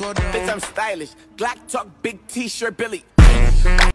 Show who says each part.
Speaker 1: Bitch, I'm stylish. Glock talk, big t-shirt, Billy.